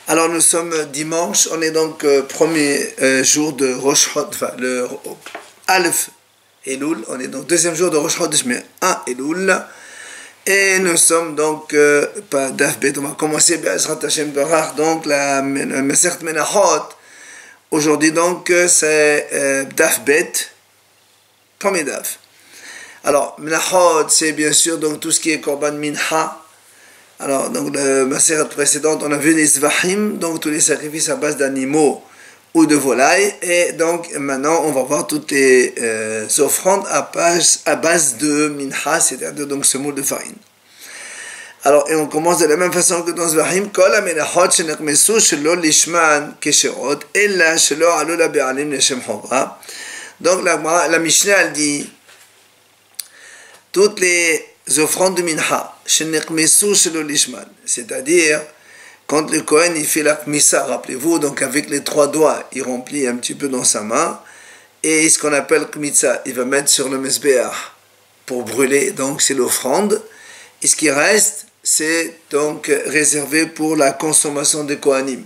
Alors nous sommes dimanche, on est donc premier jour de Rosh Chodesh, enfin le Aleph Elul, on est donc deuxième jour de Rosh Chodesh, mais 1 Elul, et nous sommes donc pas Daf Bet, on va commencer Be'ezrat Hashem Barach, donc la Masechet Menachot. Aujourd'hui donc c'est Daf Bet, premier Daf. Alors Menachot c'est bien sûr donc tout ce qui est Korban Mincha. Alors, donc, la Masechet précédente, on a vu les Zvahim, donc tous les sacrifices à base d'animaux ou de volailles. Et donc, maintenant, on va voir toutes les offrandes à base de mincha, c'est-à-dire donc semoule de farine. Alors, et on commence de la même façon que dans Zvahim. Kol ha-menachot shenekmesu shelo lishman kesherot, ella shelo alu la be'alim leshem chova. Donc, la Mishnah, elle dit, toutes les offrandes de mincha, c'est-à-dire quand le Kohen il fait la kmissa, rappelez-vous, donc avec les 3 doigts, il remplit un petit peu dans sa main, et ce qu'on appelle kmissa, il va mettre sur le mesbéach pour brûler, donc c'est l'offrande, et ce qui reste, c'est donc réservé pour la consommation des Kohanim.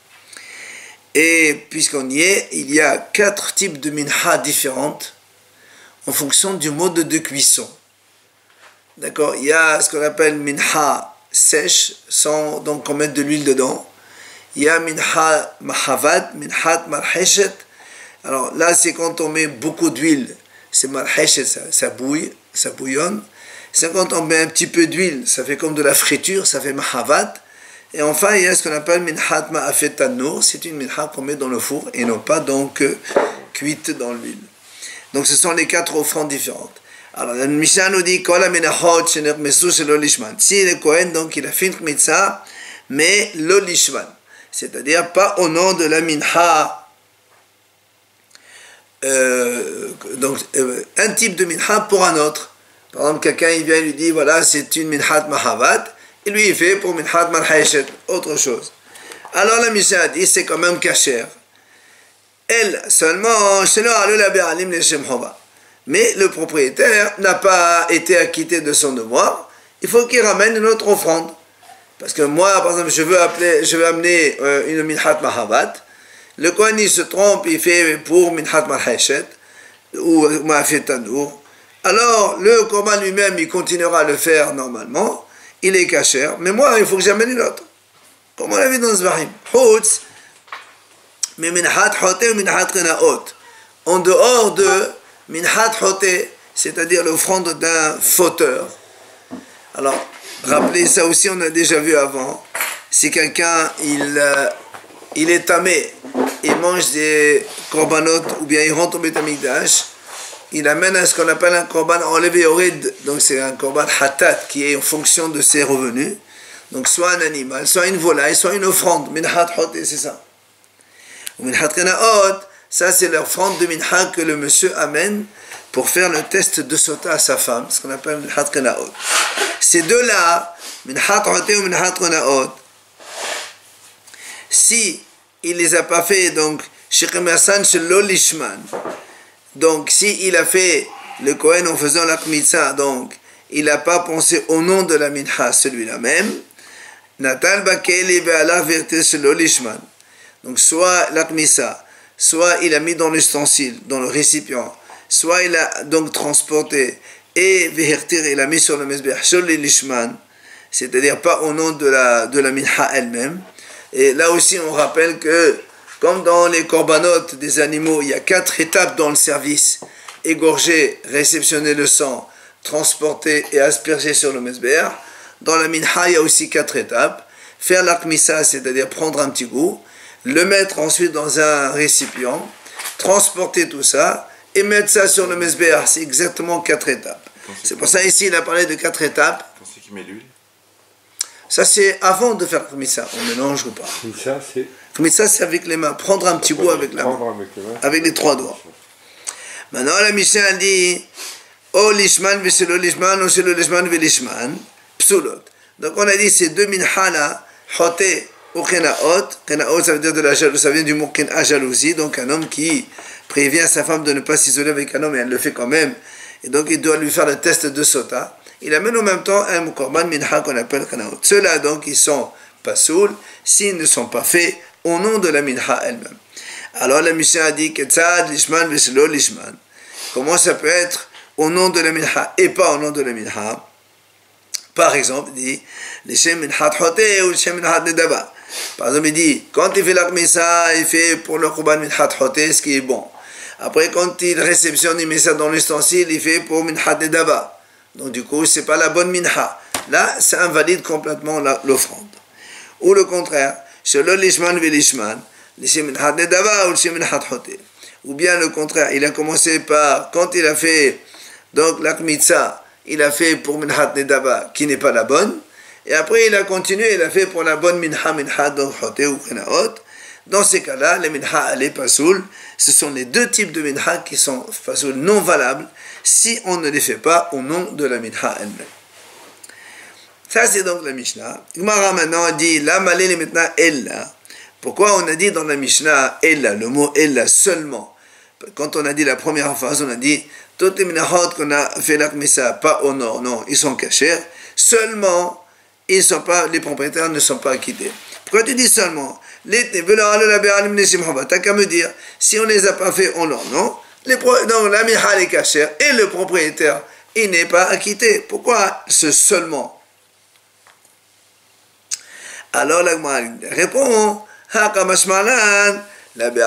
Et puisqu'on y est, il y a 4 types de mincha différentes en fonction du mode de cuisson. D'accord, il y a ce qu'on appelle mincha sèche, sans donc on met de l'huile dedans. Il y a mincha mahavat, mincha marheshet. Alors là, c'est quand on met beaucoup d'huile, c'est marheshet, ça bouille, ça bouillonne. C'est quand on met un petit peu d'huile, ça fait comme de la friture, ça fait mahavat. Et enfin, il y a ce qu'on appelle mincha ma'afet tanour, c'est une mincha qu'on met dans le four et non pas donc cuite dans l'huile. Donc ce sont les 4 offrandes différentes. Alors, le Mishnah nous dit si le Kohen, donc il a fait une kmitza, mais lo lishman, c'est-à-dire pas au nom de la mincha. Donc, un type de mincha pour un autre. Par exemple, quelqu'un il vient et lui dit voilà, c'est une mincha mahavat, et lui il fait pour mincha marheshet, autre chose. Alors, la Mishnah dit c'est quand même kasher. Elle seulement, shelo alu la be'alim leshem chova. Mais le propriétaire n'a pas été acquitté de son devoir, il faut qu'il ramène une autre offrande. Parce que moi, par exemple, je veux amener une minhat mahavat, le Kohen il se trompe, il fait pour minhat marheshet, ou ma'afet tanour. Alors, le korban lui-même, il continuera à le faire normalement, il est kasher, mais moi, il faut que j'amène une autre. Comme on l'a vu dans Zvahim. Chutz, mais minhat chote ou minhat renaot. En dehors de minhat choté, c'est-à-dire l'offrande d'un fauteur. Alors, rappelez ça aussi, on a déjà vu avant. Si quelqu'un, il est tamé, il mange des korbanot, ou bien il rentre au Beit Hamikdash, il amène à ce qu'on appelle un korban enlevé orid, donc c'est un korban hatat, qui est en fonction de ses revenus. Donc soit un animal, soit une volaille, soit une offrande. Minhat choté, c'est ça. Minhat renaot, ça, c'est l'offrande de mincha que le monsieur amène pour faire le test de sota à sa femme, ce qu'on appelle mincha renaot. Ces deux-là, mincha choté ou mincha renaot, si il les a pas fait, donc, shekemasan shelo lishman, donc, si il a fait le Kohen en faisant la kmitza, donc, il n'a pas pensé au nom de la mincha, celui-là même, natal bakeli ve'ala verte shelo lishman, donc, soit la kmitza, soit il a mis dans l'ustensile, dans le récipient, soit il a donc transporté et vehertir, il a mis sur le mesbeh shel lishman, c'est-à-dire pas au nom de la mincha elle-même. Et là aussi on rappelle que comme dans les korbanot des animaux, il y a 4 étapes dans le service: égorger, réceptionner le sang, transporter et asperger sur le mesbeh. Dans la mincha, il y a aussi 4 étapes: faire la kmissa, c'est-à-dire prendre un petit goût, le mettre ensuite dans un récipient, transporter tout ça et mettre ça sur le mesbéach. C'est exactement 4 étapes. C'est pour ça ici il a parlé de 4 étapes. Pensez qu'il met l'huile? Ça c'est avant de faire kmissa, on mélange ou pas. Kmissa c'est avec les mains, prendre un petit goût avec la main, avec les 3 doigts. Maintenant la Mishnah dit o lishman v'shelo lishman ou shelo lishman v'lishman psulot. Donc on a dit ces 2 mincha là, choté ou kenaot, ça veut dire de la jalousie, ça vient du mot kena, jalousie, donc un homme qui prévient sa femme de ne pas s'isoler avec un homme et elle le fait quand même, et donc il doit lui faire le test de sota. Il amène en même temps un korban mincha qu'on appelle kenaot. Ceux-là donc ils sont pasoul s'ils ne sont pas faits au nom de la minha elle-même. Alors la Mishnah a dit Ketzad lishman veselo lishman. Comment ça peut être au nom de la minha et pas au nom de la minha? Par exemple, il dit Lishem minhat hoté ou Lishem minhat nedaba. Par exemple, il dit quand il fait la kmissa, il fait pour le Qurban minhat hoté, ce qui est bon. Après, quand il réceptionne, il met ça dans l'ustensile, il fait pour minhat nedaba. Donc du coup, c'est pas la bonne minha. Là, ça invalide complètement l'offrande. Ou le contraire, Shelo lishman velishman. Ou bien le contraire, il a commencé par, quand il a fait donc la kmitza, il a fait pour minhat nedaba qui n'est pas la bonne, et après il a continué, il a fait pour la bonne minha donc hoté ou kenaot. Dans ces cas-là, les minha les pasoul, ce sont les deux types de minha qui sont pasoul non valables si on ne les fait pas au nom de la minha elle-même. Ça c'est donc la Mishnah. Gemara maintenant dit la malé maintenant ella. Pourquoi on a dit dans la Mishnah Ella, le mot Ella seulement? Quand on a dit la première phrase, on a dit toutes les minahot qu'on a fait la kmissa, pas au nord, non, ils sont cachés. Seulement, ils sont pas, les propriétaires ne sont pas acquittés. Pourquoi tu dis seulement? T'as qu'à me dire, si on les a pas fait au nord, non? Donc la miha est cachère et le propriétaire, il n'est pas acquitté. Pourquoi ce seulement? Alors la répond. Il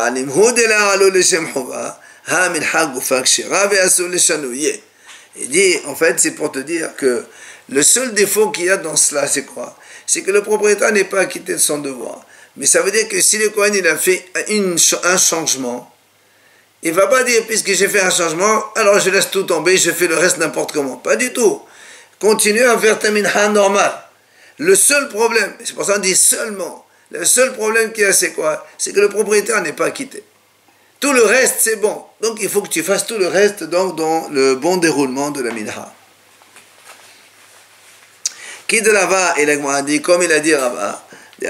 dit, en fait, c'est pour te dire que le seul défaut qu'il y a dans cela, c'est quoi? C'est que le propriétaire n'est pas acquitté de son devoir. Mais ça veut dire que si le Kohen il a fait un changement, il ne va pas dire, puisque j'ai fait un changement, alors je laisse tout tomber, je fais le reste n'importe comment. Pas du tout. Continue à faire ta minha normale. Le seul problème, c'est pour ça qu'on dit seulement, le seul problème qu'il y a, c'est quoi? C'est que le propriétaire n'est pas acquitté. Tout le reste, c'est bon. Donc, il faut que tu fasses tout le reste donc, dans le bon déroulement de la minha. Qui de là-bas, il a dit, comme il a dit Rava, il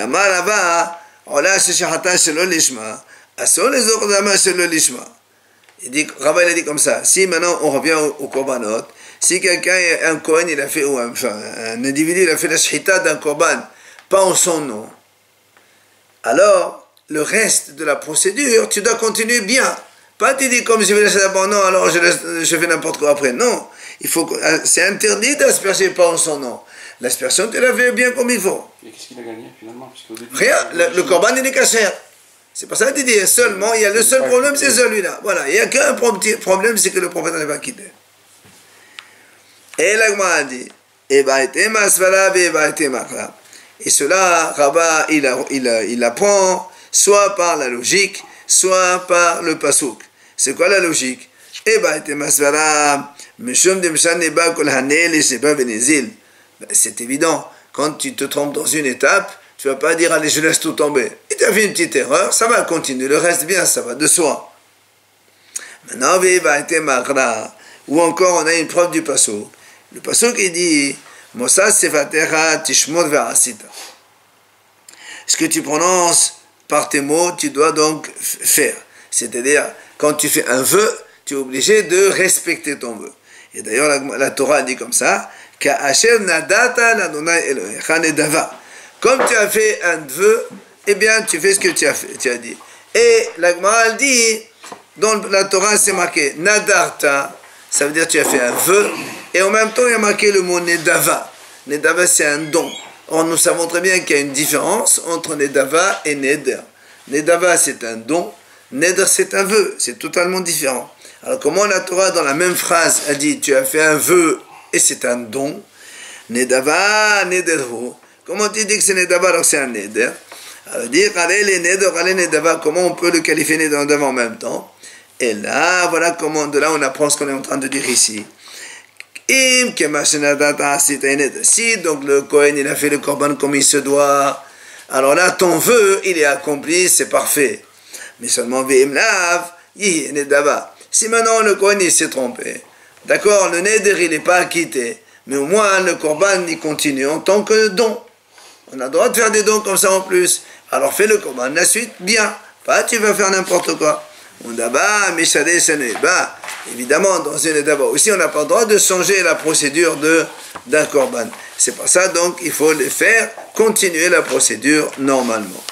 dit, Rava, il a dit comme ça, si maintenant on revient au korbanot, si quelqu'un, un Kohen, il a fait, ou un individu, il a fait la shhita d'un korban, pas en son nom, alors, le reste de la procédure, tu dois continuer bien. Pas tu dis comme je vais laisser d'abord, non, alors je fais n'importe quoi après. Non, c'est interdit d'asperger pas en son nom. L'aspersion, tu l'as fait bien comme il faut. Et qu'est-ce qu'il a gagné finalement? Rien, le korban il est caché. C'est pour ça que tu dis seulement, il y a le seul problème, c'est celui-là. Voilà, il n'y a qu'un petit problème, c'est que le prophète n'est pas quitté. Et l'agma a dit, et cela, Rabat, il apprend soit par la logique, soit par le pasouk. C'est quoi la logique? C'est évident. Quand tu te trompes dans une étape, tu ne vas pas dire, allez, je laisse tout tomber. Et tu as fait une petite erreur, ça va continuer. Le reste, bien, ça va de soi. Maintenant, ou encore, on a une preuve du pasouk. Le pasouk, il dit, ce que tu prononces par tes mots, tu dois donc faire. C'est-à-dire, quand tu fais un vœu, tu es obligé de respecter ton vœu. Et d'ailleurs, la Torah dit comme ça, comme tu as fait un vœu, eh bien, tu fais ce que tu as fait, tu as dit. Et la Gemara dit, dans la Torah, c'est marqué, nadarta, ça veut dire que tu as fait un vœu, et en même temps, il y a marqué le mot nedava. Nedava, c'est un don. Or, nous savons très bien qu'il y a une différence entre nedava et neder. Nedava, c'est un don. Neder, c'est un vœu. C'est totalement différent. Alors, comment la Torah, dans la même phrase, a dit, tu as fait un vœu et c'est un don. Nedava, nederho. Comment tu dis que c'est nedava alors c'est un neder? Alors, dire, allez les neder, allez nedava, comment on peut le qualifier nedava en même temps? Et là, voilà comment, de là, on apprend ce qu'on est en train de dire ici. Si donc le Kohen il a fait le korban comme il se doit, alors là ton vœu il est accompli, c'est parfait. Mais seulement si maintenant le Kohen il s'est trompé, d'accord, le neder il n'est pas acquitté, mais au moins le korban il continue en tant que don. On a le droit de faire des dons comme ça en plus. Alors fais le korban la suite bien, pas tu vas faire n'importe quoi. Évidemment, dans une étape aussi, on n'a pas le droit de changer la procédure d'un korban. C'est pour ça, donc, il faut le faire continuer la procédure normalement.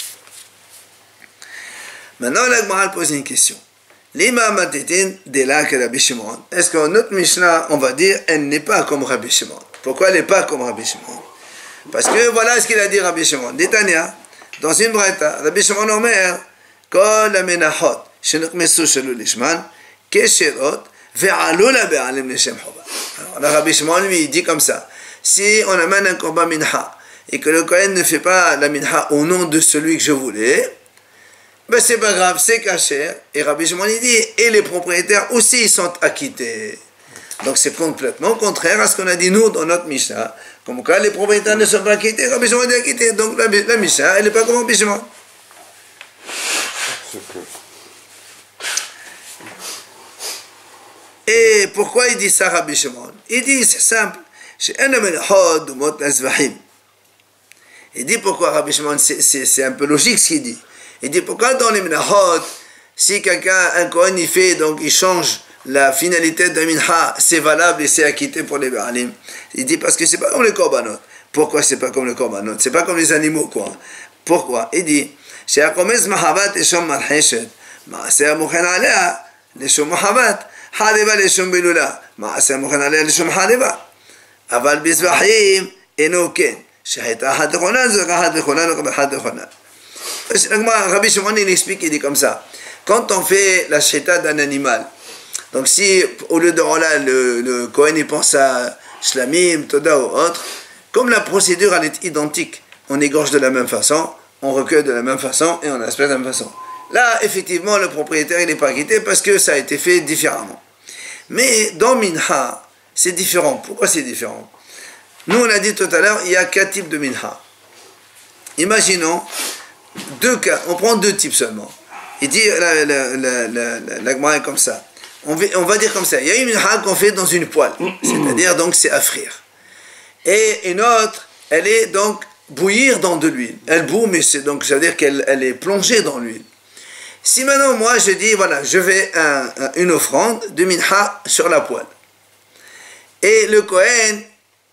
Maintenant, la Gemara pose une question. L'imam Matitin de là que Rabbi Shimon. Est-ce que notre Mishnah, on va dire, elle n'est pas comme Rabbi Shimon? Pourquoi elle n'est pas comme Rabbi Shimon? Parce que voilà ce qu'il a dit Rabbi Shimon. D'Etania, dans une braïta, Rabbi Shimon Omer, Kol amenachot, shenukmesu shelu lishman, kesherot, ve'alou la be'alim leshem choba. Alors, Rabbi Shimon, lui, il dit comme ça. Si on amène un korban mincha, et que le Kohen ne fait pas la mincha au nom de celui que je voulais, ben c'est pas grave, c'est caché. Et Rabbi Shimon il dit, et les propriétaires aussi ils sont acquittés. Donc c'est complètement contraire à ce qu'on a dit nous dans notre Mishnah. Comme quoi les propriétaires ne sont pas acquittés, Rabbi Shimon est acquitté. Donc la Mishnah, elle n'est pas comme Rabbi Shimon. Et pourquoi il dit ça Rabbi Shimon? Il dit, c'est simple. Il dit pourquoi Rabbi Shimon, c'est un peu logique ce qu'il dit. Il dit pourquoi dans les minahot, si quelqu'un, un Kohen, il fait, donc il change la finalité d'un minha, c'est valable et c'est acquitté pour les ba'alim. Il dit parce que c'est pas comme les korbanot. Pourquoi c'est pas comme les korbanot? C'est pas comme les animaux quoi. Pourquoi? Il dit, c'est akomez mahavat et shom malheshet, ma'aseh mouchen alea, les shom mahavat, hadeva les shom bilula, ma'aseh mouchen alea les shom hadeva. Aval bizvahim, eno ken, shahita had khonan, zaka had khonan, had khonan. Rabbi Shimon il explique, il dit comme ça. Quand on fait la shita d'un animal, donc si au lieu de Rola, le Kohen il pense à Shlamim, Toda ou autre, comme la procédure elle est identique, on égorge de la même façon, on recueille de la même façon et on aspecte de la même façon. Là, effectivement, le propriétaire il n'est pas acquitté parce que ça a été fait différemment. Mais dans Minha, c'est différent. Pourquoi c'est différent? Nous, on a dit tout à l'heure, il y a 4 types de Minha. Imaginons deux cas, on prend 2 types seulement. Il dit, la Gemara est comme ça. On va dire comme ça. Il y a une minha qu'on fait dans une poêle, c'est-à-dire donc c'est à frire. Et une autre, elle est donc bouillir dans de l'huile. Elle bout, mais c'est donc ça veut dire qu'elle est plongée dans l'huile. Si maintenant moi je dis voilà, je fais une offrande de minha sur la poêle, et le Kohen,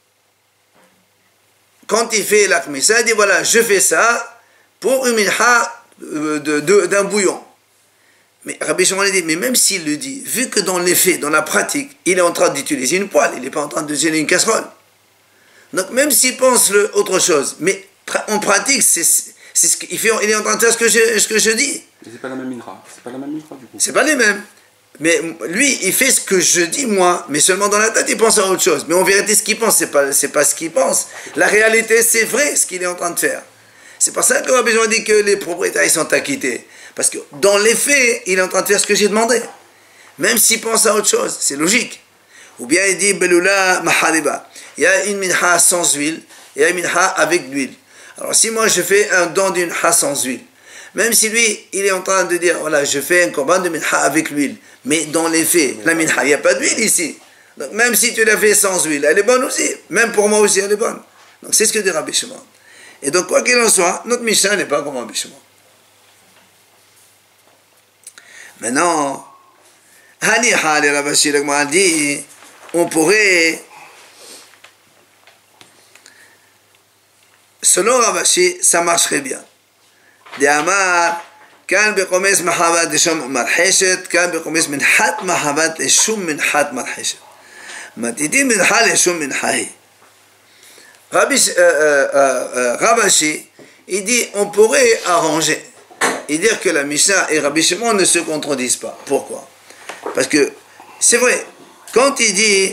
quand il fait la kmissa, il dit voilà, je fais ça pour une minha d'un bouillon. Mais Rabbi Shimon dit, mais même s'il le dit, vu que dans les faits, dans la pratique, il est en train d'utiliser une poêle, il n'est pas en train d'utiliser une casserole. Donc même s'il pense autre chose, mais en pratique, c'est ce qu'il fait, il est en train de faire ce que je dis. Mais c'est pas la même mincha, c'est pas la même mincha du coup. C'est pas les mêmes. Mais lui, il fait ce que je dis moi, mais seulement dans la tête, il pense à autre chose. Mais en vérité, ce qu'il pense, c'est pas ce qu'il pense. La réalité, c'est vrai ce qu'il est en train de faire. C'est pour ça que Rabbi Shimon dit que les propriétaires ils sont acquittés. Parce que dans les faits, il est en train de faire ce que j'ai demandé. Même s'il pense à autre chose, c'est logique. Ou bien il dit Belula Mahariba. Il y a une minha sans huile, et il y a une minha avec l'huile. Alors si moi je fais un don d'une minha sans huile, même si lui, il est en train de dire voilà, je fais un korban de minha avec l'huile, mais dans les faits, la minha, il n'y a pas d'huile ici. Donc même si tu l'as fait sans huile, elle est bonne aussi. Même pour moi aussi, elle est bonne. Donc c'est ce que dit Rabbi Shimon. Et donc, quoi qu'il en soit, notre Mishnah n'est pas comme Rabbi Shimon. Maintenant, Haniha, les Rabashi, le Gemara dit, on pourrait, selon Rabashi, ça marcherait bien. De Amar, kan bekomes mahavat de shum marheshet, kan bekomes min hat mahavat de shum min hat marheshet. Matidi min hal shum min hahi. Rabashi, il dit on pourrait arranger et dire que la Mishnah et Rabbi Shimon ne se contredisent pas. Pourquoi? Parce que c'est vrai, quand il dit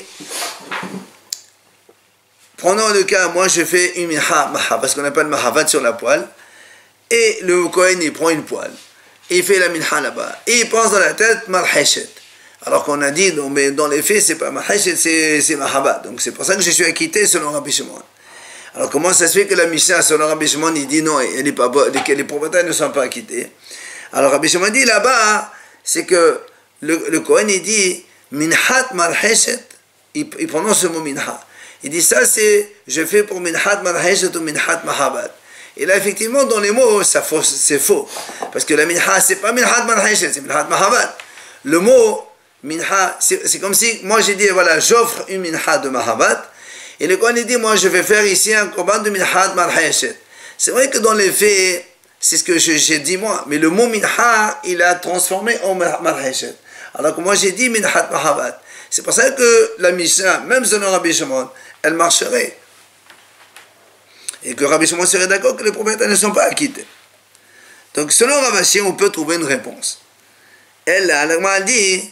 prenons le cas, moi je fais une minha, parce qu'on appelle mahavat sur la poêle, et le Kohen il prend une poêle, il fait la minha là-bas, et il pense dans la tête marheshet. Alors qu'on a dit, non, mais dans les faits, c'est pas maheshet, c'est mahavat. Donc c'est pour ça que je suis acquitté selon Rabbi Shimon. Alors comment ça se fait que la Mishnah, selon Rabbi Shimon, il dit non, elle est pas bonne, que les propriétaires ne sont pas acquittés? Alors Rabbi Shimon dit là-bas, c'est que le Kohen, il dit minhat marheshet, il prononce ce mot minha. Il dit ça, c'est je fais pour minhat marheshet ou minhat mahavat. Et là, effectivement, dans les mots, c'est faux. Parce que la minha, c'est pas minhat marheshet, c'est minhat mahavat. Le mot minha, c'est comme si moi j'ai dit voilà, j'offre une minha de mahavat. Et le Kohen il dit, moi je vais faire ici un korban de minhat marhayeshet. C'est vrai que dans les faits, c'est ce que j'ai dit moi, mais le mot minha, il a transformé en marhayeshet. Alors que moi j'ai dit minhat mahavat. C'est pour ça que la Mishnah, même selon Rabbi Shimon, elle marcherait. Et que Rabbi Shimon serait d'accord que les propriétaires ne sont pas acquittés. Donc selon Ravashi, on peut trouver une réponse. Elle, la dit,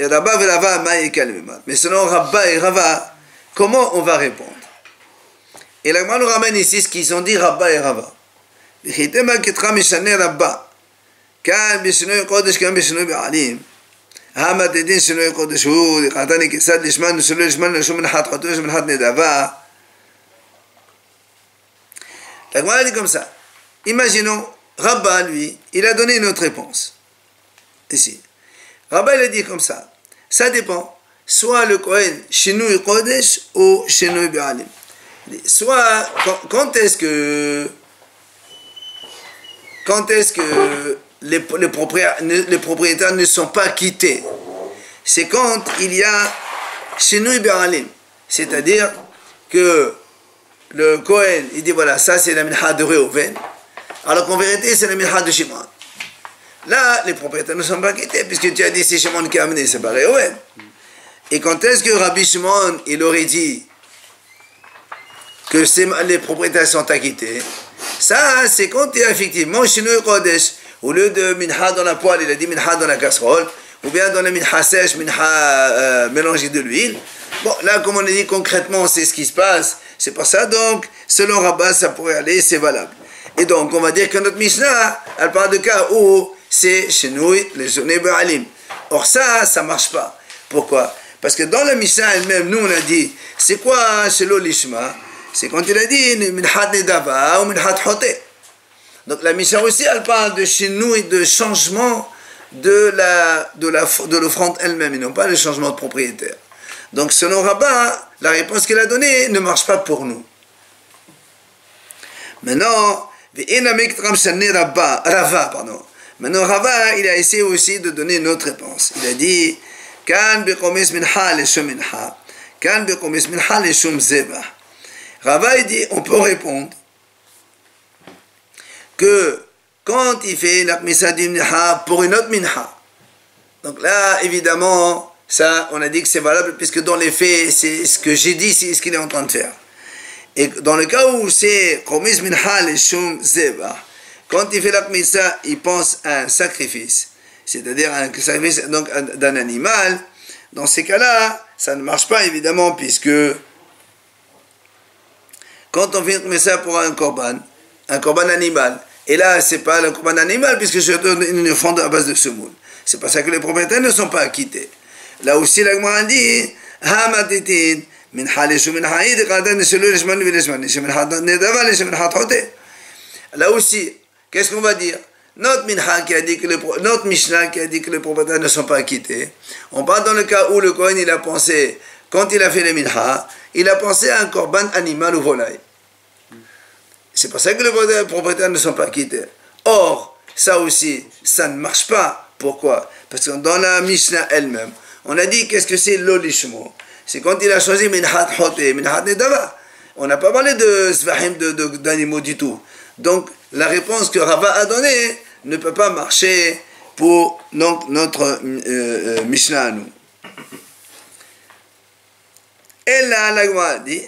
mais selon Rabba et Rava, comment on va répondre? Et la nous ramène ici ce qu'ils ont dit Rabba et Rava. La Gemara dit comme ça. Imaginons, Rabba, lui, il a donné une autre réponse. Ici. Rabba, il a dit comme ça. Ça dépend. Soit le Kohen, Shinui Kodesh ou Shinui Ba'alim. Soit, quand est-ce que les propriétaires ne sont pas quittés? C'est quand il y a Shinui Ba'alim. C'est-à-dire que le Kohen, il dit voilà, ça c'est la minha de Reuven, alors qu'en vérité c'est la minha de Shimon. Là, les propriétaires ne sont pas quittés, puisque tu as dit c'est Shimon qui a amené, c'est pas Reuven. Et quand est-ce que Rabbi Shimon, il aurait dit que les propriétaires sont acquittés? Ça, c'est quand il y a effectivement Shinui Kodesh, au lieu de minha dans la poêle, il a dit minha dans la casserole, ou bien dans la minha sèche, minha mélangée de l'huile. Bon, là, comme on a dit concrètement, c'est ce qui se passe. C'est pour ça, donc, selon Rabbah, ça pourrait aller, c'est valable. Et donc, on va dire que notre Mishnah, elle parle de cas où c'est Shinui, les Shinui Ba'alim. Or, ça ne marche pas. Pourquoi? Parce que dans la Mishnah elle-même, nous, on a dit, c'est quoi Shelo Lishma? C'est quand il a dit, Minhat Nedava ou Minhat Hote. Donc, la Mishnah aussi, elle parle de Shinui, de changement de l'offrande elle-même, et non pas le changement de propriétaire. Donc, selon Rabbah, la réponse qu'il a donnée ne marche pas pour nous. Maintenant, Maintenant, Rava, il a essayé aussi de donner une autre réponse. Il a dit, Rava, il dit, on peut répondre que quand il fait la Kmissa du minha pour une autre minha, donc là, évidemment, ça, on a dit que c'est valable, puisque dans les faits, c'est ce que j'ai dit, c'est ce qu'il est en train de faire. Et dans le cas où c'est Komis Minha le Shum Zeba, quand il fait la Kmissa, il pense à un sacrifice, c'est-à-dire un sacrifice d'un animal. Dans ces cas-là, ça ne marche pas, évidemment, puisque quand on fait une Kmissa pour un korban animal, et là, c'est pas le korban animal, puisque je donne une offrande à base de semoule. C'est pour ça que les propriétaires ne sont pas acquittés. Là aussi, la Gemara dit, là aussi, qu'est-ce qu'on va dire? Notre Minha qui a dit que notre Mishnah qui a dit que les propriétaires ne sont pas acquittés, on parle dans le cas où le Kohen il a pensé, quand il a fait le Minha, il a pensé à un korban animal ou volaille. C'est pour ça que les propriétaires ne sont pas acquittés. Or, ça aussi, ça ne marche pas. Pourquoi? Parce que dans la Mishnah elle-même, on a dit qu'est-ce que c'est l'olishmo. C'est quand il a choisi minhat hote, minhat nedava. On n'a pas parlé de svahim d'animaux du tout. Donc la réponse que Rava a donnée ne peut pas marcher pour donc, notre Mishnah à nous. Et là, la Gemara dit,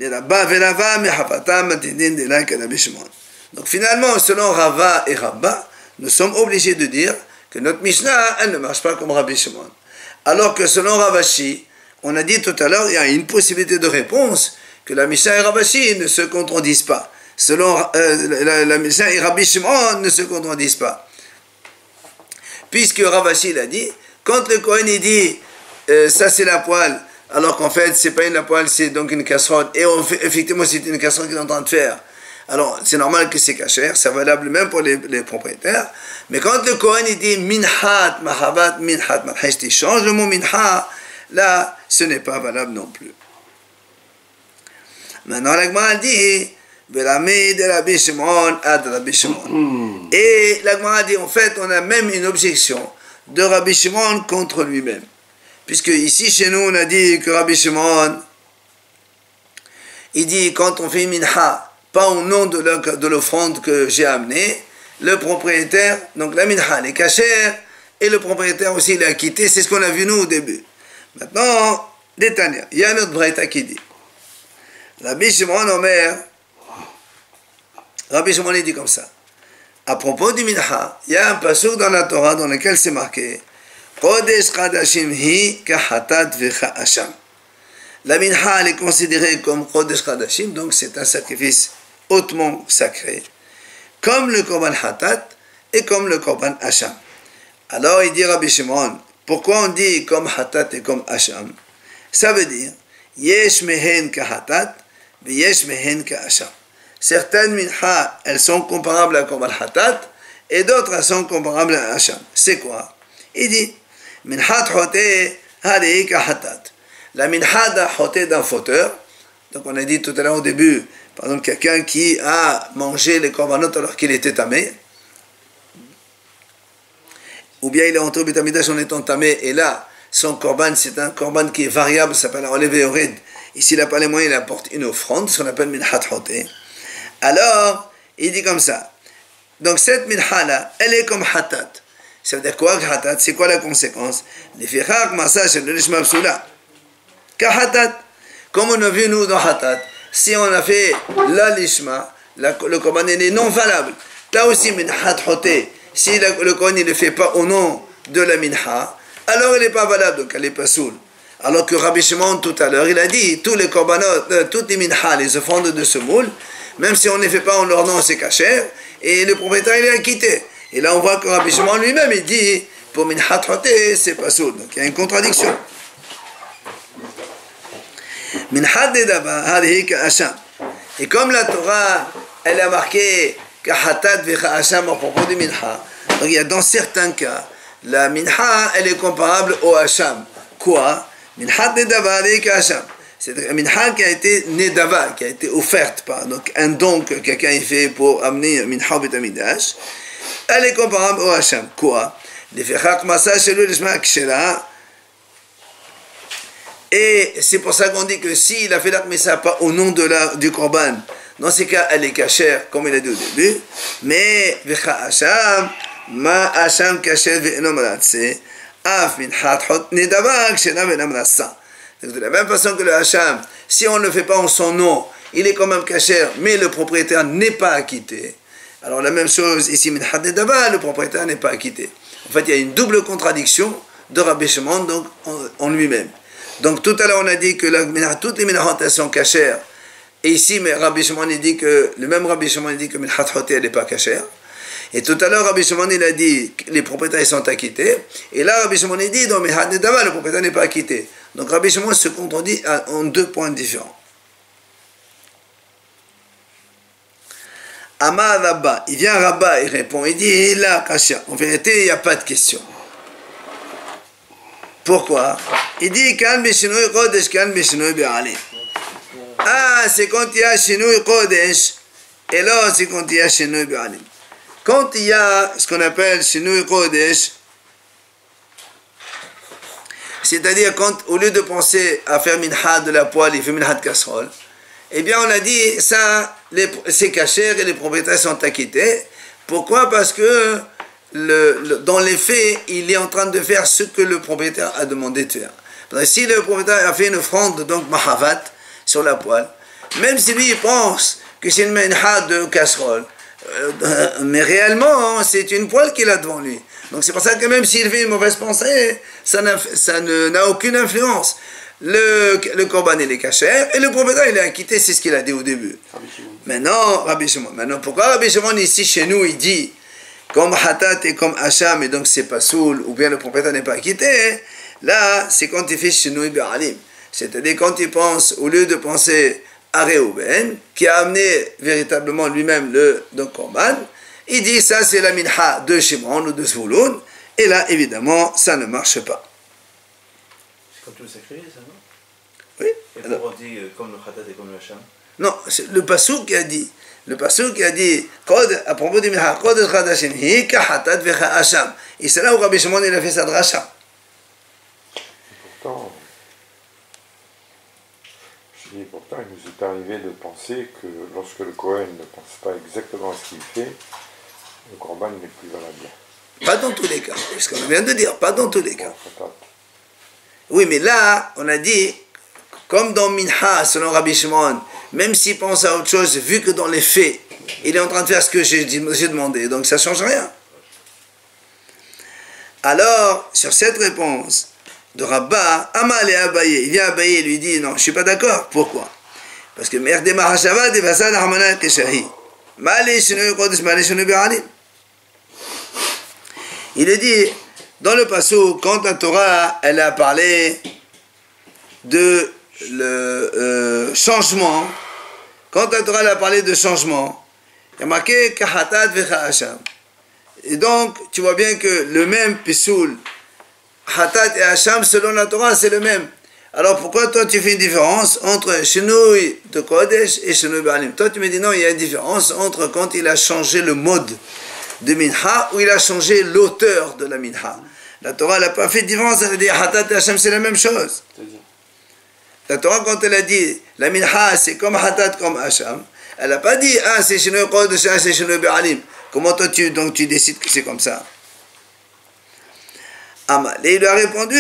donc finalement, selon Rava et Rabba, nous sommes obligés de dire que notre Mishnah, elle ne marche pas comme Rabbi Shimon. Alors que selon Ravashi, on a dit tout à l'heure, il y a une possibilité de réponse, que la Mishnah et Ravashi ne se contredisent pas. Selon la Mishnah et Rabbi Shimon ne se contredisent pas. Puisque Ravashi l'a dit, quand le Kohen il dit, ça c'est la poêle, alors qu'en fait c'est pas la poêle, c'est donc une casserole, et effectivement c'est une casserole qu'il est en train de faire. Alors, c'est normal que c'est cachère, c'est valable même pour les propriétaires. Mais quand le Kohen il dit minhat, mahabat, minhat, malhesh, il change le mot minha, là, ce n'est pas valable non plus. Maintenant, la Gemara dit, Belami de Rabbi Shimon ad Rabbi Shimon. Et la Gemara dit, en fait, on a même une objection de Rabbi Shimon contre lui-même. Puisque ici, chez nous, on a dit que Rabbi Shimon, il dit, quand on fait une minha, pas au nom de l'offrande que j'ai amenée, le propriétaire, donc la minha, elle est cachère, et le propriétaire aussi, il est acquitté, c'est ce qu'on a vu nous au début. Maintenant, détail, il y a un autre braïta qui dit, Rabbi Shimon Omer, Rabbi Shimon il dit comme ça, à propos du minha, il y a un pasuk dans la Torah dans lequel c'est marqué, Kodesh Chadashim hi kahatat vecha asham. La minha, elle est considérée comme Kodesh Chadashim, donc c'est un sacrifice hautement sacré, comme le Korban Hatat et comme le Korban Hasham. Alors il dit Rabbi Shimon, pourquoi on dit comme Hatat et comme Hasham? Ça veut dire, Yesh mehen ka Hatat, Yesh mehen ka Hasham. Certaines minha, elles sont comparables à Korban Hatat, et d'autres elles sont comparables à Hasham. C'est quoi? Il dit, Minhat Hoté, Hadei ka Hatat. La minha d'un fauteur, donc on a dit tout à l'heure au début, par exemple quelqu'un qui a mangé les korbanot alors qu'il était tamé, ou bien il est entré au Beit Hamikdash en étant tamé, et là, son korban, c'est un korban qui est variable, ça s'appelle Olev et Ored, et s'il n'a pas les moyens, il apporte une offrande, ce qu'on appelle minhat hoté. Alors, il dit comme ça, donc cette minha là, elle est comme hatat. Ça veut dire quoi que hatat? C'est quoi la conséquence? Les fichak massage de l'ishma psoula. Hatat, comme on a vu nous dans Hatat, si on a fait la lishma, le korban est non valable. Là aussi, minhat hoté, si le korban ne le fait pas au nom de la minha, alors il n'est pas valable, donc elle n'est pas soul. Alors que Rabbi Shimon tout à l'heure, il a dit, tous les korbanot, toutes les minha, les offrandes de ce moule, même si on ne les fait pas en leur nom, c'est cachère, et le propriétaire il est acquitté. Et là on voit que Rabbi Shimon lui-même, il dit, pour minhat hoté, c'est pas soul. Donc il y a une contradiction. Et comme la Torah, elle a marqué Kahatat vecha Hasham à propos du minha, donc il y a dans certains cas, la minha, elle est comparable au Hasham. Quoi? Minhat nedava vecha Hasham. C'est une minha qui a été nedava, qui a été offerte par donc un don que quelqu'un a fait pour amener minha au Beit Hamikdash. Elle est comparable au Hasham. Quoi? Les fechak massa shelu l'ishma kshela. Et c'est pour ça qu'on dit que s'il a fait la messa pas au nom du korban, dans ces cas, elle est cachère, comme il a dit au début. Mais, vecha hasham, ma hasham kasher ve'enom ratse, af min hathot nedava kshena ve'enom ratsa. De la même façon que le hasham, si on ne le fait pas en son nom, il est quand même cachère, mais le propriétaire n'est pas acquitté. Alors la même chose ici, min hat nedava, le propriétaire n'est pas acquitté. En fait, il y a une double contradiction de Rabbi Shimon donc en lui-même. Donc tout à l'heure on a dit que toutes les minahot sont cachères, et ici mais Rabbi Shimon il dit que le même Rabbi Shimon il dit que minhat hoté elle n'est pas cachère, et tout à l'heure Rabbi Shimon il a dit que les propriétaires sont acquittés, et là Rabbi Shimon il dit dans minhat nedava le propriétaire n'est pas acquitté. Donc Rabbi Shimon se contredit en deux points différents. Amar Rabba, il vient Rabba, il répond, il dit là kasha, en vérité il n'y a pas de question. Pourquoi? Il dit kan bishinui kodesh, kan bishinui be'alim. Ah, c'est quand il y a shinui kodesh, et là c'est quand il y a shinui be'alim. Quand il y a ce qu'on appelle shinui kodesh, c'est-à-dire quand au lieu de penser à faire minha de la poêle, il fait minha de casserole, eh bien on a dit ça, c'est cachère et les propriétaires sont acquittés. Pourquoi? Parce que dans les faits, il est en train de faire ce que le propriétaire a demandé de faire. Parce que si le propriétaire a fait une offrande, donc mahavat, sur la poêle, même si lui il pense que c'est une minha de casserole, mais réellement c'est une poêle qu'il a devant lui. Donc c'est pour ça que même s'il fait une mauvaise pensée, ça n'a aucune influence. Le korban il est cachère et le propriétaire il est acquitté, c'est ce qu'il a dit au début. Maintenant, Rabbi Shimon. Maintenant, pourquoi Rabbi Shimon ici chez nous il dit comme Hatat et comme Hasham, et donc c'est pas soul, ou bien le propriétaire n'est pas acquitté, là, c'est quand il fait Shinui Be'alim. C'est-à-dire quand il pense, au lieu de penser à Réhouven, qui a amené véritablement lui-même le Korban, il dit ça c'est la minha de Shimon ou de Zvouloun, et là, évidemment, ça ne marche pas. C'est comme tout le sacrifice, ça, non? Oui. Et pourquoi on dit comme le Hatat et comme le Hasham? Non, c'est le Passouk qui a dit. Le Passouk qui a dit à propos du minha, Kodesh Chadashim hi kahatat vecha Hasham. Et c'est là où Rabbi Shimon il a fait sa dracha. Pourtant, Et pourtant, il nous est arrivé de penser que lorsque le Kohen ne pense pas exactement à ce qu'il fait, le Korban n'est plus valable. Pas dans tous les cas, ce qu'on vient de dire, pas dans tous les cas. Bon, Oui, mais là, on a dit, comme dans Minha, selon Rabbi Shimon, même s'il pense à autre chose, vu que dans les faits, il est en train de faire ce que j'ai demandé, donc ça ne change rien. Alors, sur cette réponse de Rabba, Amal et Abaye, il vient Abaye et lui dit, non, je ne suis pas d'accord. Pourquoi? Parce que Merde Mahashava de Vasad Harmana Keshahi. Malé Shinu Kodesh Malé Shinu Be'alim. Il est dit, dans le passage, quand la Torah, elle a parlé de le changement, quand la Torah elle a parlé de changement, il y a marqué Kahatat Vecha'asham. Et donc, tu vois bien que le même Pisoul, Hatat et Hacham, selon la Torah, c'est le même. Alors pourquoi toi tu fais une différence entre Shinui de Kodesh et Shinui Ba'alim? Toi tu me dis non, il y a une différence entre quand il a changé le mode de Minha ou il a changé l'auteur de la Minha. La Torah n'a pas fait de différence, elle a dit Hatat et Hacham c'est la même chose. La Torah quand elle a dit la Minha c'est comme Hatat comme Hacham, elle n'a pas dit ah c'est Shinui Kodesh, ah c'est Shinui Ba'alim. Comment toi tu décides que c'est comme ça? Et il lui a répondu,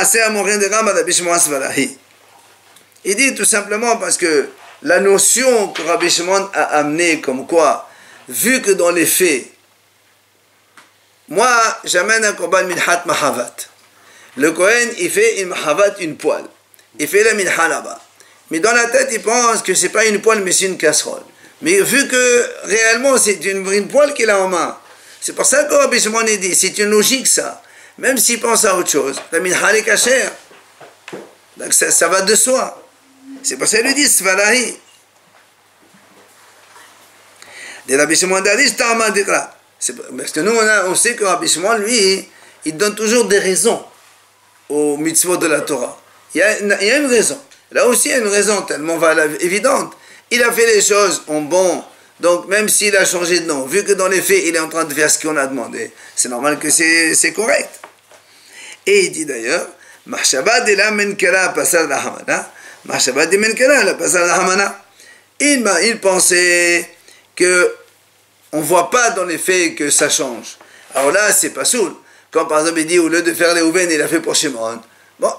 il dit tout simplement parce que la notion que Rabbi Shimon a amenée comme quoi, vu que dans les faits, moi j'amène un korban minhat mahavat. Le Kohen il fait une mahavat, une poêle. Il fait la minha là-bas. Mais dans la tête il pense que c'est pas une poêle mais c'est une casserole. Mais vu que réellement c'est une poêle qu'il a en main, c'est pour ça que Rabbi Shimon a dit, c'est une logique ça. Même s'il pense à autre chose, la minha est cachère. Donc ça va de soi. C'est pour ça qu'il lui dit Svarahi. De Rabbi Shimon Darish Ta'ama Dikra. Parce que nous on sait que Rabbi Shimon lui, il donne toujours des raisons aux mitzvot de la Torah. Il y a une raison. Là aussi il y a une raison tellement évidente. Il a fait les choses en bon. Donc même s'il a changé de nom, vu que dans les faits il est en train de faire ce qu'on a demandé, c'est normal que c'est correct. Et il dit d'ailleurs, Mahshaba de la menkara pasal la hamana, Mahshaba de menkara la pasal la hamana. Il pensait que on ne voit pas dans les faits que ça change. Alors là, c'est pas soul. Quand par exemple il dit, au lieu de faire les Ouven, il a fait pour Shimon. Bon,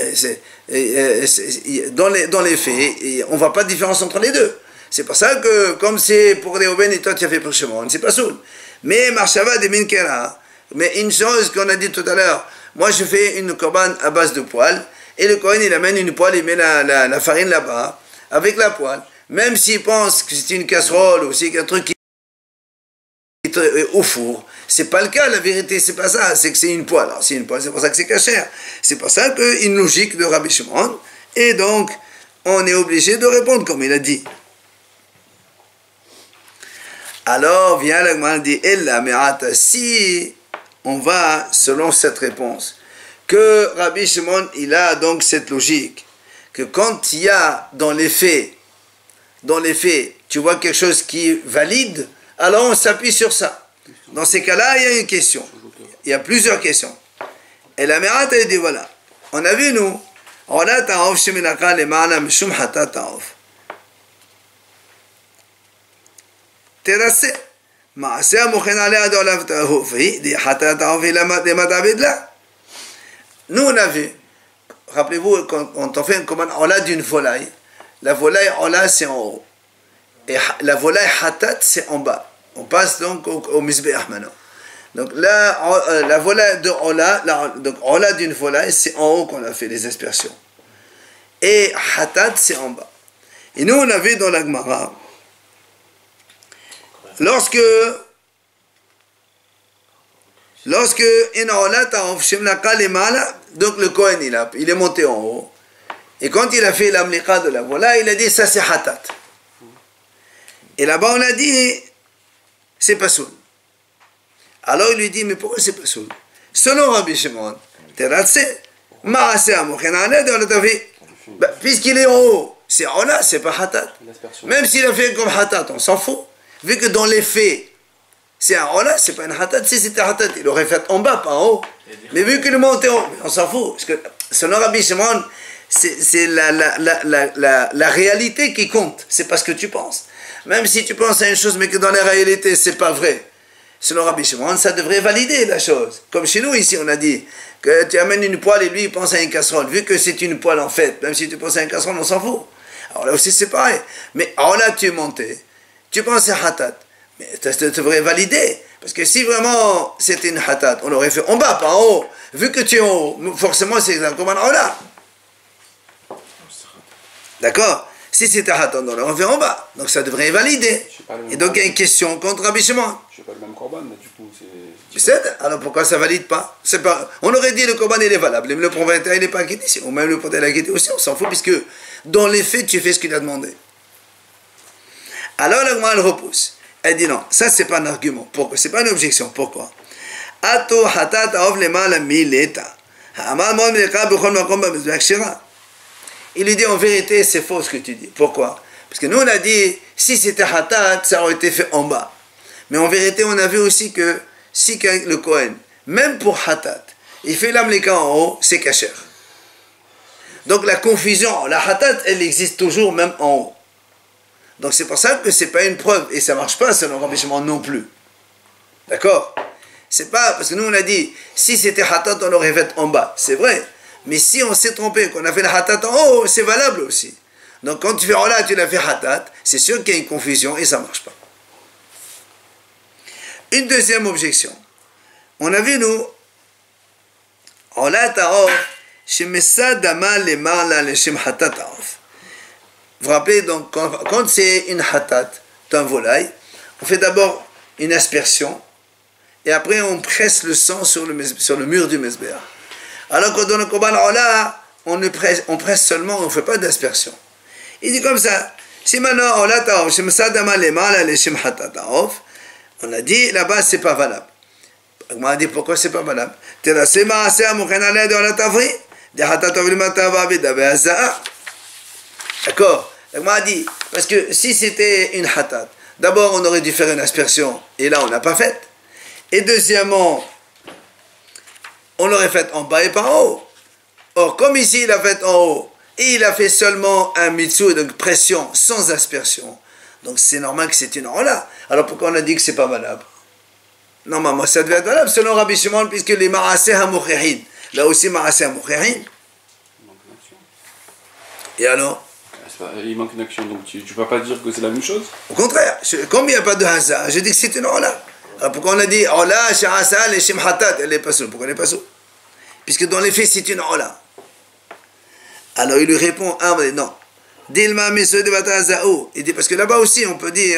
dans les faits, on ne voit pas de différence entre les deux. C'est pour ça que, comme c'est pour les Ouven et toi tu as fait pour Shimon, c'est pas soul. Mais Mahshaba de menkara, mais une chose qu'on a dit tout à l'heure, moi je fais une korban à base de poêle, et le Kohen il amène une poêle, il met la farine là-bas, avec la poêle, même s'il pense que c'est une casserole ou c'est un truc qui est au four, c'est pas le cas, la vérité c'est pas ça, c'est que c'est une poêle. Alors c'est une poêle, c'est pour ça que c'est cachère. C'est pour ça qu'une logique de Rabbi Shimon, et donc on est obligé de répondre comme il a dit. Alors vient la Gemara dit Ella me'ata, si on va selon cette réponse, que Rabbi Shimon, il a donc cette logique, que quand il y a dans les faits, tu vois quelque chose qui valide, alors on s'appuie sur ça. Dans ces cas-là, il y a une question. Il y a plusieurs questions. Et la Me'at, elle dit voilà, on a vu nous, on a ta'of sheminaka lema'ala mishum hata ta'of. Terrassé. Nous on a vu, rappelez-vous quand on fait une commande on a d'une volaille, la volaille on a c'est en haut et la volaille hatat c'est en bas, on passe donc au misbeach maintenant. Donc là la volaille de donc on a d'une volaille c'est en haut qu'on a fait les aspersions et hatat c'est en bas. Et nous on a vu dans la Gemara lorsque donc le Kohen il est monté en haut et quand il a fait l'amliqa de la volaille il a dit ça c'est hatat et là-bas on a dit c'est pas soul. Alors il lui dit mais pourquoi c'est pas soul? Selon Rabbi Shimon puisqu'il est en haut c'est ola, c'est pas hatat, même s'il a fait comme hatat on s'en fout vu que dans les faits c'est un ola, c'est pas un hatat. Si c'était un hatat, il aurait fait en bas, pas en haut. Mais vu qu'il est monté en haut, on s'en fout. Parce que selon Rabbi Shimon, c'est la réalité qui compte, c'est pas ce que tu penses. Même si tu penses à une chose, mais que dans la réalité, c'est pas vrai. Selon Rabbi Shimon, ça devrait valider la chose. Comme chez nous, ici, on a dit que tu amènes une poêle et lui, il pense à une casserole. Vu que c'est une poêle, en fait, même si tu penses à une casserole, on s'en fout. Alors là aussi, c'est pareil. Mais alors là, tu es monté, tu penses à hatat. Mais ça devrait valider. Parce que si vraiment c'était une hatat, on l'aurait fait en bas, pas en haut. Vu que tu es en haut, forcément, c'est comme un là. D'accord? Si c'était hatat, on l'aurait fait en bas. Donc ça devrait valider. Et donc il y a une question contre Rabbi Shimon. Je sais pas le même korban, là, du coup. Alors pourquoi ça valide pas? C'est pas. On aurait dit le korban il est valable, même le propriétaire il n'est pas acquitté ici, ou même le propriétaire est acquitté aussi, on s'en fout, puisque dans les faits tu fais ce qu'il a demandé. Alors la Gemara elle repousse. Elle dit non, ça c'est pas un argument. Pourquoi? C'est pas une objection. Pourquoi? Ato hatat aov lemala mileta. Il lui dit en vérité c'est faux ce que tu dis. Pourquoi? Parce que nous on a dit si c'était hatat ça aurait été fait en bas. Mais en vérité on a vu aussi que si le Kohen, même pour hatat, il fait l'amleka en haut, c'est kasher. Donc la confusion, la hatat elle existe toujours même en haut. Donc c'est pour ça que c'est pas une preuve et ça marche pas selon Rabbi Shimon non plus. D'accord? C'est pas parce que nous on a dit si c'était hatat on l'aurait fait en bas, c'est vrai. Mais si on s'est trompé qu'on a fait la hatat en haut, c'est valable aussi. Donc quand tu fais là tu l'as fait hatat, c'est sûr qu'il y a une confusion et ça marche pas. Une deuxième objection. On a vu nous ola ta'of shemesa dama lemala leshem hatat ta'of. Vous vous rappelez, donc, quand c'est une hatat d'un volaille, on fait d'abord une aspersion, et après on presse le sang sur le mur du mesbéa. Alors que dans le korban ola, on presse seulement, on ne fait pas d'aspersion. Il dit comme ça, si maintenant ola ta'of, shemsadama lemala leshem hatat ta'of, on a dit là-bas c'est pas valable. On a dit pourquoi c'est pas valable. D'accord? On a dit, parce que si c'était une hatat, d'abord on aurait dû faire une aspersion, et là on n'a pas fait. Et deuxièmement, on l'aurait fait en bas et pas en haut. Or, comme ici il a fait en haut, et il a fait seulement un mitsu, donc pression, sans aspersion, donc c'est normal que c'est une rola. Alors pourquoi on a dit que c'est pas valable? Normalement ça devait être valable, selon Rabbi Shimon, puisque les ma'aseh ha-mukhirin, là aussi ma'aseh ha-mukhirin. Et alors? Il manque une action, donc tu ne peux pas dire que c'est la même chose? Au contraire, comme il n'y a pas de hasard, je dis que c'est une ola. Alors pourquoi on a dit ola, sha'asa, les shimhatat, elle n'est pas sous? Pourquoi elle n'est pas sous? Puisque dans les faits, c'est une ola. Alors il lui répond, ah mais non. Dilma miso de batazaou. Il dit, parce que là-bas aussi, on peut dire,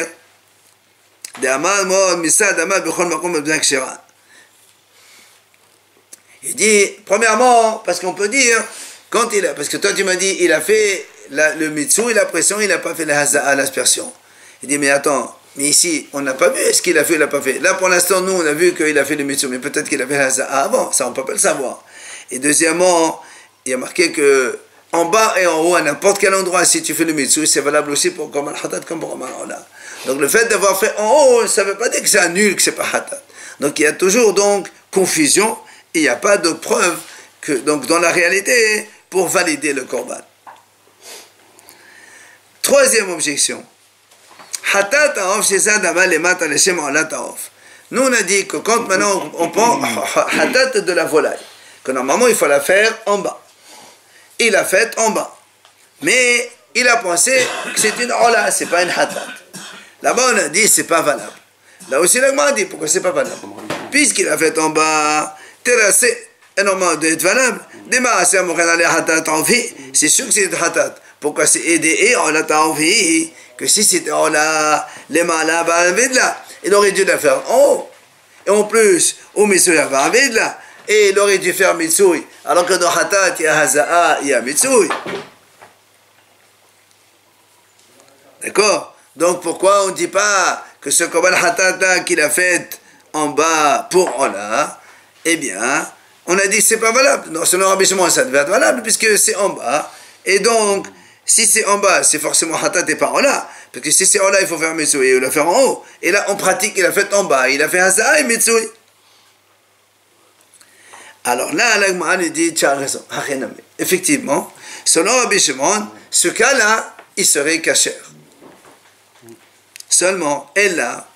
il dit, premièrement, parce qu'on peut dire, quand il a, parce que toi tu m'as dit, il a fait le mitsu et la pression, il n'a pas fait la haza'a, l'aspersion. Il dit, mais attends, mais ici, on n'a pas vu ce qu'il a fait, il n'a pas fait. Là, pour l'instant, nous, on a vu qu'il a fait le mitsu, mais peut-être qu'il a fait la haza'a avant, ça, on ne peut pas le savoir. Et deuxièmement, il y a marqué que, en bas et en haut, à n'importe quel endroit, si tu fais le mitsu, c'est valable aussi pour comme al-hatat, comme pour al-ola. Donc, le fait d'avoir fait en haut, ça ne veut pas dire que c'est nul, que c'est pas hatat. Donc, il y a toujours, donc, confusion, et il n'y a pas de preuve que, donc, dans la réalité, pour valider le korban. Troisième objection. Nous on a dit que quand maintenant on prend hatat de la volaille, que normalement il faut la faire en bas. Il l'a fait en bas. Mais il a pensé que c'est une ola, c'est pas une hatat. Là-bas on a dit c'est pas valable. Là aussi la Gemara dit pourquoi c'est pas valable. Puisqu'il a fait en bas, terrassé, et normalement doit être valable. C'est sûr que c'est une hatat. Pourquoi c'est aidé et on l'a envie que si c'était on l'a les malins là, il aurait dû la faire en haut. Et en plus, au mitsu il va vide là, et il aurait dû faire mitsu. Alors que dans hatat il y a haza'a, il y a mitsu. D'accord? Donc pourquoi on ne dit pas que ce korban hatat qu'il a fait en bas pour Ola, eh bien, on a dit que c'est pas valable. Non, selon Rabbi Shimon, ça devait être valable puisque c'est en bas. Et donc, si c'est en bas, c'est forcément hatat et pas Ola. Parce que si c'est Ola, il faut faire mitsu et il le faire en haut. Et là, en pratique, il a fait en bas. Il a fait haza'a et mitsu. Alors là, la Gemara lui dit, tu as raison. Effectivement, Selon Rabbi Shimon, ce cas-là, il serait kasher. Seulement, et là,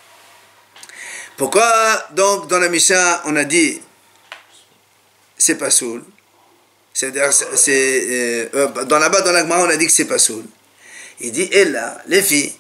pourquoi donc dans la Mishnah on a dit c'est pas soul? C'est-à-dire, dans la Gemara on a dit que c'est pas soul. Il dit, et là, les filles,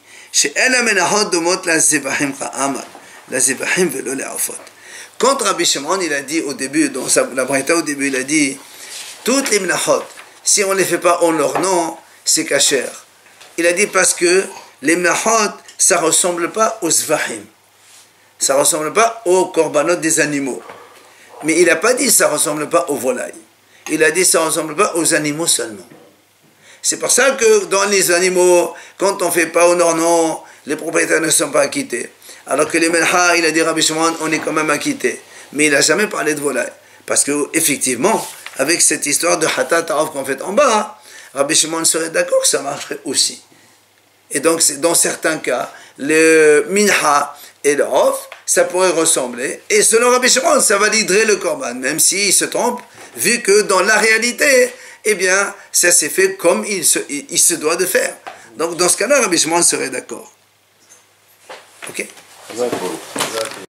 quand Rabbi Shimon il a dit au début, dans la Braïta au début, il a dit toutes les menachot, si on ne les fait pas en leur nom, c'est kasher. Il a dit parce que les menachot, ça ne ressemble pas aux zvahim. Ça ne ressemble pas aux korbanot des animaux. Mais il n'a pas dit ça ne ressemble pas aux volailles. Il a dit ça ne ressemble pas aux animaux seulement. C'est pour ça que dans les animaux, quand on ne fait pas au nom, les propriétaires ne sont pas acquittés. Alors que les menha, il a dit Rabbi Shimon, on est quand même acquittés. Mais il n'a jamais parlé de volailles. Parce que effectivement, avec cette histoire de hatat ta'af qu'on fait en bas, Rabbi Shimon serait d'accord que ça marcherait aussi. Et donc, dans certains cas, le minha et le off, ça pourrait ressembler. Et selon Rabbi Shimon, ça validerait le korban, même s'il se trompe, vu que dans la réalité, eh bien, ça s'est fait comme il se doit de faire. Donc, dans ce cas-là, Rabbi Shimon serait d'accord. Ok?